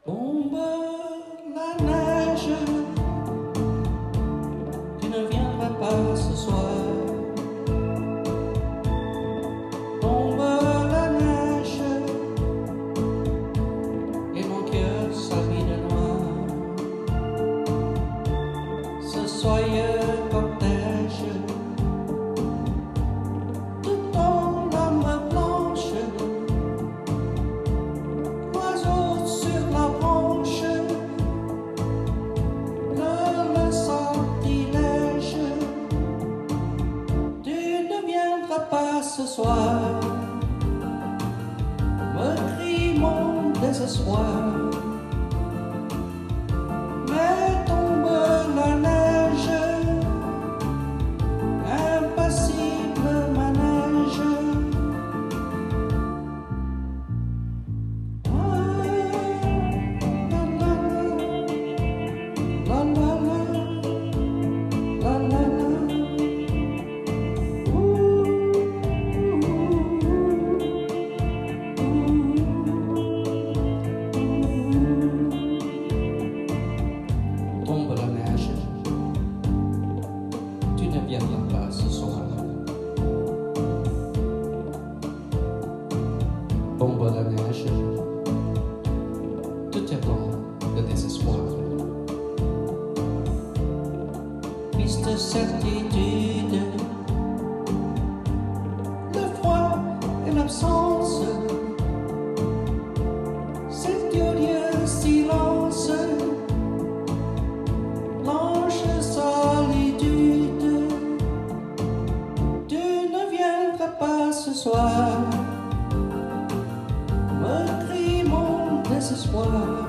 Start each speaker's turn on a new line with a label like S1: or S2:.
S1: Tombe la neige, tu ne viendras pas ce soir. Tombe la neige, et mon cœur s'habille de noir. Ce soyeux cortège, tout en lame blanche, oiseau sur la branche, le sortilège. Tu ne viendras pas ce soir, me crie mon désespoir. Mais tombe la neige, impassible manège. La la la, la la la. Tombe la neige, tu ne viendras pas ce soir. Tombe la neige, tout est blanc de désespoir. Triste certitude, le froid et l'absence, cet odieux silence, blanche solitude. Tu ne viendras pas ce soir, me crie mon désespoir.